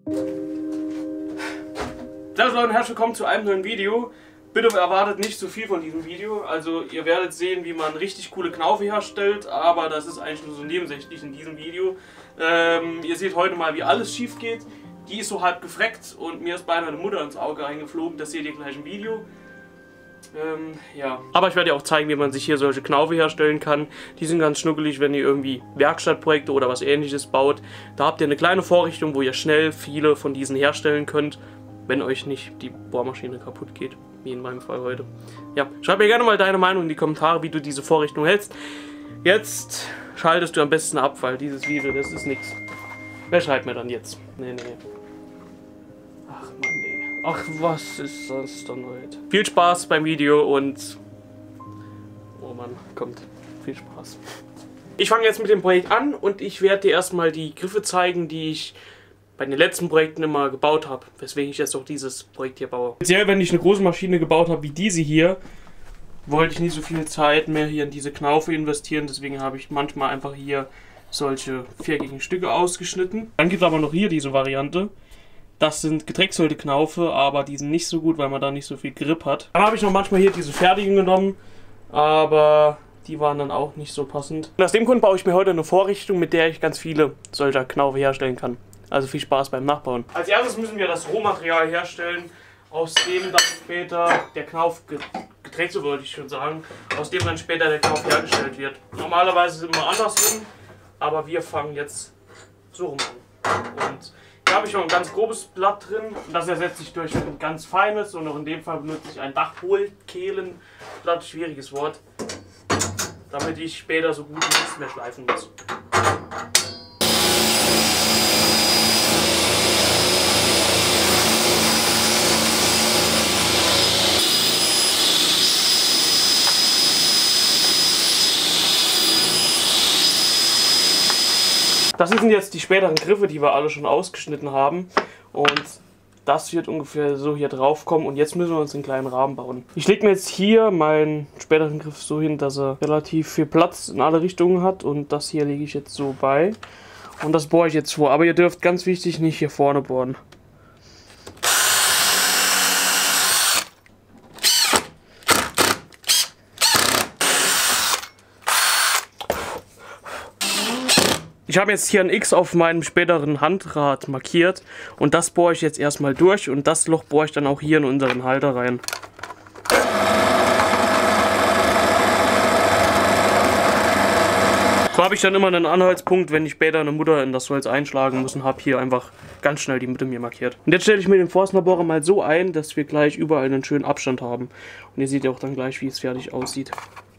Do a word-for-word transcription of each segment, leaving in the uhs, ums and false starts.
Servus Leute und herzlich willkommen zu einem neuen Video. Bitte erwartet nicht so viel von diesem Video. Also ihr werdet sehen, wie man richtig coole Knaufe herstellt, aber das ist eigentlich nur so nebensächlich in diesem Video. Ähm, ihr seht heute mal, wie alles schief geht. Die ist so halb gefreckt und mir ist beinahe eine Mutter ins Auge eingeflogen. Das seht ihr gleich im Video. Ähm, ja. Aber ich werde dir auch zeigen, wie man sich hier solche Knaufe herstellen kann. Die sind ganz schnuckelig, wenn ihr irgendwie Werkstattprojekte oder was Ähnliches baut. Da habt ihr eine kleine Vorrichtung, wo ihr schnell viele von diesen herstellen könnt, wenn euch nicht die Bohrmaschine kaputt geht, wie in meinem Fall heute. Ja, schreib mir gerne mal deine Meinung in die Kommentare, wie du diese Vorrichtung hältst. Jetzt schaltest du am besten ab, weil dieses Video, das ist nichts. Wer schreibt mir dann jetzt? Nee, nee. Ach Mann, nee. Ach, was ist das dann heute? Viel Spaß beim Video und... Oh Mann, kommt. Viel Spaß. Ich fange jetzt mit dem Projekt an und ich werde dir erstmal die Griffe zeigen, die ich bei den letzten Projekten immer gebaut habe, weswegen ich jetzt auch dieses Projekt hier baue. Speziell, wenn ich eine große Maschine gebaut habe wie diese hier, wollte ich nicht so viel Zeit mehr hier in diese Knaufe investieren, deswegen habe ich manchmal einfach hier solche viereckigen Stücke ausgeschnitten. Dann gibt es aber noch hier diese Variante. Das sind gedrechselte Knaufe, aber die sind nicht so gut, weil man da nicht so viel Grip hat. Dann habe ich noch manchmal hier diese fertigen genommen, aber die waren dann auch nicht so passend. Und aus dem Grund baue ich mir heute eine Vorrichtung, mit der ich ganz viele solcher Knaufe herstellen kann. Also viel Spaß beim Nachbauen. Als erstes müssen wir das Rohmaterial herstellen, aus dem dann später der Knauf, Gedrechsel wollte ich schon sagen, aus dem dann später der Knauf hergestellt wird. Normalerweise ist es immer andersrum, aber wir fangen jetzt so rum an. Und hier habe ich noch ein ganz grobes Blatt drin und das ersetze ich durch ein ganz feines und auch in dem Fall benutze ich ein Dachhohlkehlenblatt, schwieriges Wort, damit ich später so gut nichts mehr schleifen muss. Das sind jetzt die späteren Griffe, die wir alle schon ausgeschnitten haben. Und das wird ungefähr so hier drauf kommen. Und jetzt müssen wir uns einen kleinen Rahmen bauen. Ich lege mir jetzt hier meinen späteren Griff so hin, dass er relativ viel Platz in alle Richtungen hat. Und das hier lege ich jetzt so bei. Und das bohre ich jetzt vor. Aber ihr dürft ganz wichtig nicht hier vorne bohren. Ich habe jetzt hier ein X auf meinem späteren Handrad markiert und das bohre ich jetzt erstmal durch und das Loch bohre ich dann auch hier in unseren Halter rein. So habe ich dann immer einen Anhaltspunkt, wenn ich später eine Mutter in das Holz einschlagen muss und habe hier einfach ganz schnell die Mitte mir markiert. Und jetzt stelle ich mir den Forstnerbohrer mal so ein, dass wir gleich überall einen schönen Abstand haben. Und ihr seht ja auch dann gleich, wie es fertig aussieht.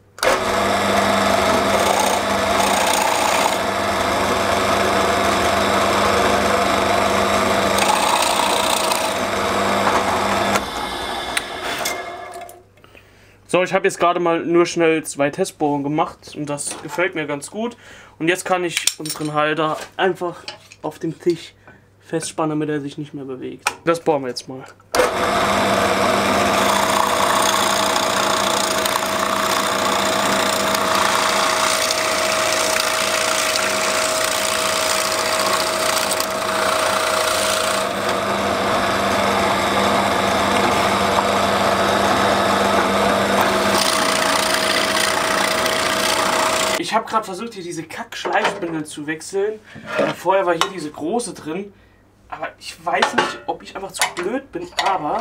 So, ich habe jetzt gerade mal nur schnell zwei Testbohrungen gemacht und das gefällt mir ganz gut. Und jetzt kann ich unseren Halter einfach auf dem Tisch festspannen, damit er sich nicht mehr bewegt. Das bohren wir jetzt mal. Ich habe gerade versucht, hier diese Kack-Schleifbindel zu wechseln. Und vorher war hier diese große drin. Aber ich weiß nicht, ob ich einfach zu blöd bin, aber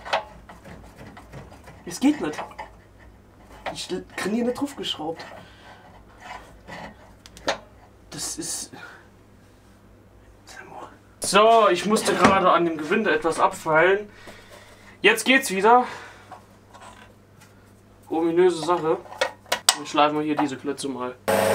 es geht nicht. Ich kriege hier nicht draufgeschraubt. Das ist... So, ich musste gerade an dem Gewinde etwas abfeilen. Jetzt geht's wieder. Ominöse Sache. Dann schleifen wir hier diese Klötze mal.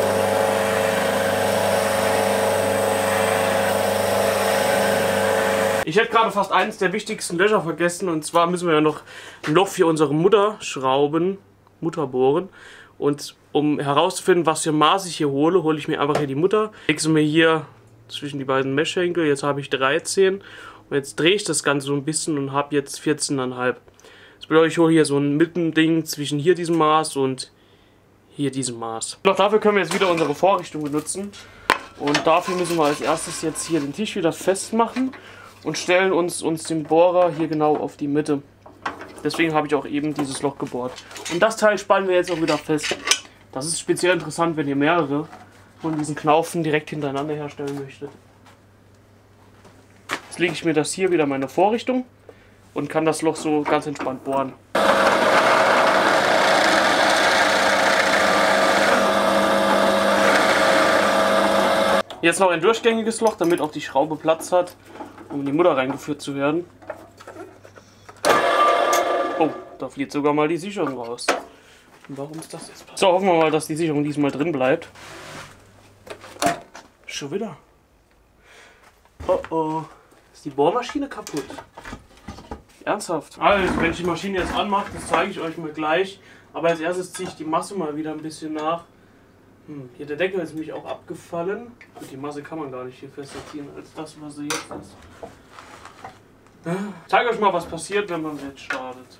Ich hätte gerade fast eines der wichtigsten Löcher vergessen, und zwar müssen wir ja noch ein Loch für unsere Mutter schrauben, Mutter bohren. Und um herauszufinden, was für Maß ich hier hole, hole ich mir einfach hier die Mutter, lege sie mir hier zwischen die beiden Messschenkel. Jetzt habe ich dreizehn und jetzt drehe ich das Ganze so ein bisschen und habe jetzt vierzehn Komma fünf. Das bedeutet, ich hole hier so ein Mittending zwischen hier diesem Maß und hier diesem Maß. Doch dafür können wir jetzt wieder unsere Vorrichtung benutzen. Und dafür müssen wir als erstes jetzt hier den Tisch wieder festmachen. und stellen uns, uns den Bohrer hier genau auf die Mitte. Deswegen habe ich auch eben dieses Loch gebohrt. Und das Teil spannen wir jetzt auch wieder fest. Das ist speziell interessant, wenn ihr mehrere von diesen Knaufen direkt hintereinander herstellen möchtet. Jetzt lege ich mir das hier wieder in meine Vorrichtung und kann das Loch so ganz entspannt bohren. Jetzt noch ein durchgängiges Loch, damit auch die Schraube Platz hat, um in die Mutter reingeführt zu werden. Oh, da fliegt sogar mal die Sicherung raus. Und warum ist das jetzt passiert? So, hoffen wir mal, dass die Sicherung diesmal drin bleibt. Schon wieder. Oh oh. Ist die Bohrmaschine kaputt? Ernsthaft? Also, wenn ich die Maschine jetzt anmache, das zeige ich euch mal gleich. Aber als erstes ziehe ich die Masse mal wieder ein bisschen nach. Hm, hier der Deckel ist nämlich auch abgefallen. Und die Masse kann man gar nicht viel fester ziehen als das, was sie jetzt ist. Ich zeige euch mal, was passiert, wenn man jetzt startet.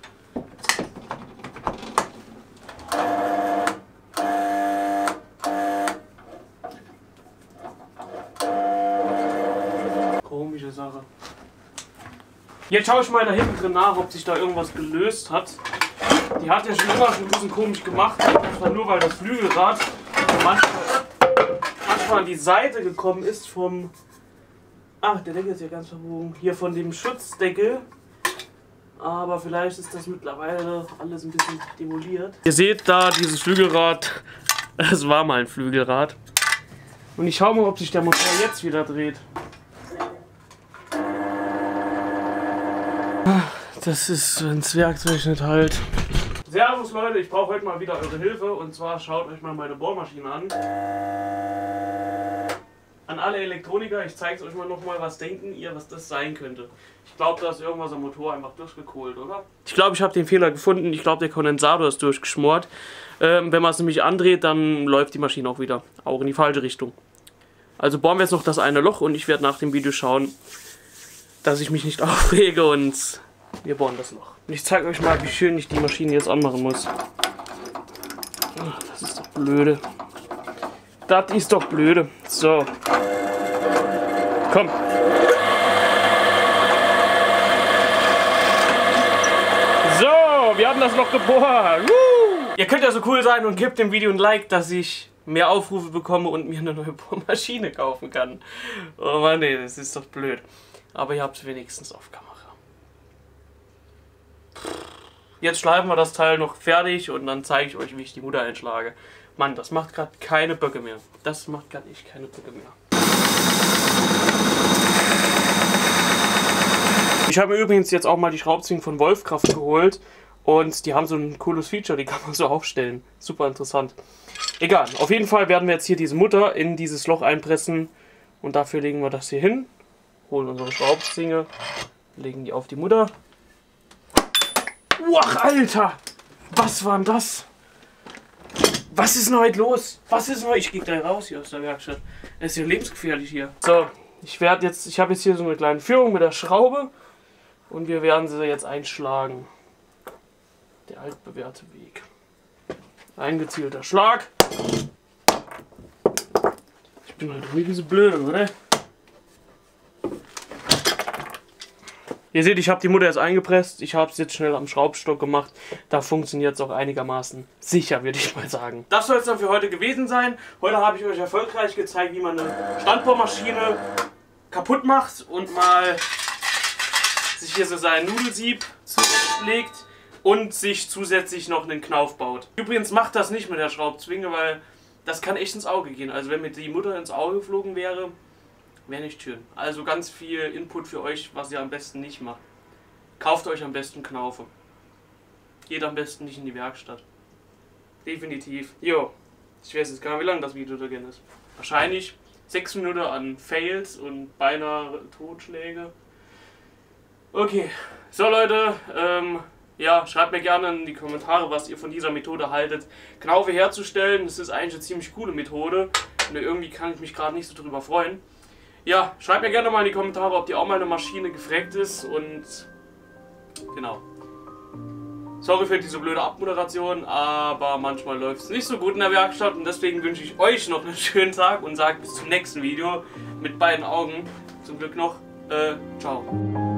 Komische Sache. Jetzt schaue ich mal da hinten drin nach, ob sich da irgendwas gelöst hat. Die hat ja schon immer schon ein bisschen komisch gemacht. Das war nur, weil das Flügelrad manchmal, manchmal an die Seite gekommen ist vom... Ach, der Deckel ist ja ganz verbogen. Hier von dem Schutzdeckel. Aber vielleicht ist das mittlerweile alles ein bisschen demoliert. Ihr seht da dieses Flügelrad. Es war mal ein Flügelrad. Und ich schaue mal, ob sich der Motor jetzt wieder dreht. Das ist, wenn das Werkzeug nicht halt. Servus Leute, ich brauche heute mal wieder eure Hilfe. Und zwar schaut euch mal meine Bohrmaschine an. An alle Elektroniker, ich zeige es euch mal nochmal, was denken ihr, was das sein könnte. Ich glaube, da ist irgendwas am Motor einfach durchgekohlt, oder? Ich glaube, ich habe den Fehler gefunden. Ich glaube, der Kondensator ist durchgeschmort. Ähm, wenn man es nämlich andreht, dann läuft die Maschine auch wieder. Auch in die falsche Richtung. Also bohren wir jetzt noch das eine Loch und ich werde nach dem Video schauen, dass ich mich nicht aufrege und wir bohren das Loch. Und ich zeige euch mal, wie schön ich die Maschine jetzt anmachen muss. Ach, das ist doch blöde. Das ist doch blöde. So. Komm. So, wir haben das Loch gebohrt. Woo! Ihr könnt ja so cool sein und gebt dem Video ein Like, dass ich mehr Aufrufe bekomme und mir eine neue Bohrmaschine kaufen kann. Oh Mann, nee, das ist doch blöd. Aber ihr habt es wenigstens auf Kamera. Jetzt schleifen wir das Teil noch fertig und dann zeige ich euch, wie ich die Mutter einschlage. Mann, das macht gerade keine Böcke mehr. Das macht gerade echt keine Böcke mehr. Ich habe mir übrigens jetzt auch mal die Schraubzwingen von Wolfkraft geholt. Und die haben so ein cooles Feature, die kann man so aufstellen. Super interessant. Egal, auf jeden Fall werden wir jetzt hier diese Mutter in dieses Loch einpressen. Und dafür legen wir das hier hin. Holen unsere Schraubzwinge, legen die auf die Mutter. Uach, Alter! Was war denn das? Was ist denn heute los? Was ist denn heute? Ich gehe gleich raus hier aus der Werkstatt. Es ist ja lebensgefährlich hier. So, ich werde jetzt, ich habe jetzt hier so eine kleine Führung mit der Schraube und wir werden sie jetzt einschlagen. Der altbewährte Weg. Eingezielter Schlag. Ich bin halt irgendwie so blöd, oder? Ihr seht, ich habe die Mutter jetzt eingepresst. Ich habe es jetzt schnell am Schraubstock gemacht. Da funktioniert es auch einigermaßen sicher, würde ich mal sagen. Das soll es dann für heute gewesen sein. Heute habe ich euch erfolgreich gezeigt, wie man eine Standbohrmaschine kaputt macht und mal sich hier so sein Nudelsieb zulegt und sich zusätzlich noch einen Knauf baut. Übrigens macht das nicht mit der Schraubzwinge, weil das kann echt ins Auge gehen. Also wenn mir die Mutter ins Auge geflogen wäre, wäre nicht schön. Also ganz viel Input für euch, was ihr am besten nicht macht. Kauft euch am besten Knaufe. Geht am besten nicht in die Werkstatt. Definitiv. Jo, ich weiß jetzt gar nicht, wie lang das Video da ist. Wahrscheinlich sechs Minuten an Fails und beinahe Totschläge. Okay, so Leute, ähm, ja, schreibt mir gerne in die Kommentare, was ihr von dieser Methode haltet. Knaufe herzustellen, das ist eigentlich eine ziemlich coole Methode. Und irgendwie kann ich mich gerade nicht so drüber freuen. Ja, schreibt mir gerne mal in die Kommentare, ob die auch mal eine Maschine gefreckt ist und genau. Sorry für diese blöde Abmoderation, aber manchmal läuft es nicht so gut in der Werkstatt und deswegen wünsche ich euch noch einen schönen Tag und sage bis zum nächsten Video mit beiden Augen, zum Glück noch. Äh, ciao.